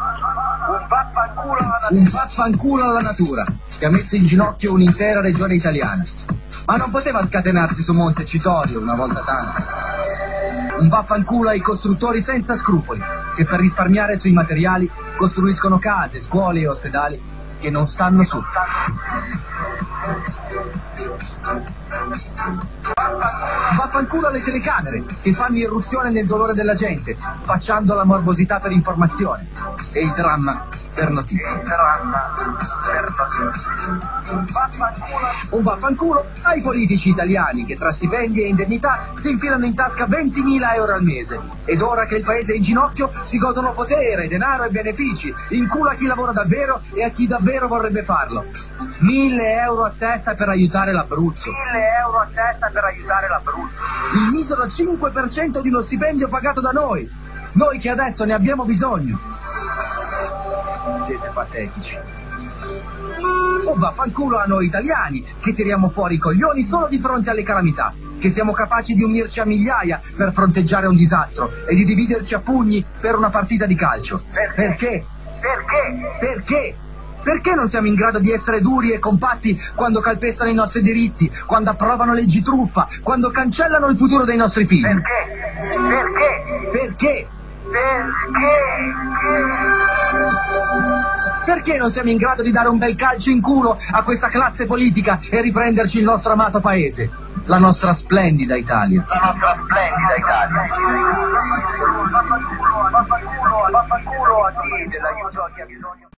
Un vaffanculo alla natura, che ha messo in ginocchio un'intera regione italiana. Ma non poteva scatenarsi su Montecitorio una volta tanto. Un vaffanculo ai costruttori senza scrupoli, che per risparmiare sui materiali costruiscono case, scuole e ospedali che non stanno su. Vaffanculo alle telecamere, che fanno irruzione nel dolore della gente, spacciando la morbosità per informazione e il dramma per notizie. Un vaffanculo ai politici italiani che tra stipendi e indennità si infilano in tasca 20.000 euro al mese ed ora che il paese è in ginocchio si godono potere, denaro e benefici, in culo a chi lavora davvero e a chi davvero vorrebbe farlo. 1.000 euro a testa per aiutare l'Abruzzo. 1.000 euro a testa per aiutare l'Abruzzo. Il misero 5% di uno stipendio pagato da noi. Noi che adesso ne abbiamo bisogno. Siete patetici. O vaffanculo a noi italiani, che tiriamo fuori i coglioni solo di fronte alle calamità, che siamo capaci di unirci a migliaia per fronteggiare un disastro e di dividerci a pugni per una partita di calcio. Perché? Perché? Perché non siamo in grado di essere duri e compatti quando calpestano i nostri diritti, quando approvano leggi truffa, quando cancellano il futuro dei nostri figli? Perché? Perché non siamo in grado di dare un bel calcio in culo a questa classe politica e riprenderci il nostro amato paese? La nostra splendida Italia. Vaffanculo a chi dell'aiuto a chi ha bisogno.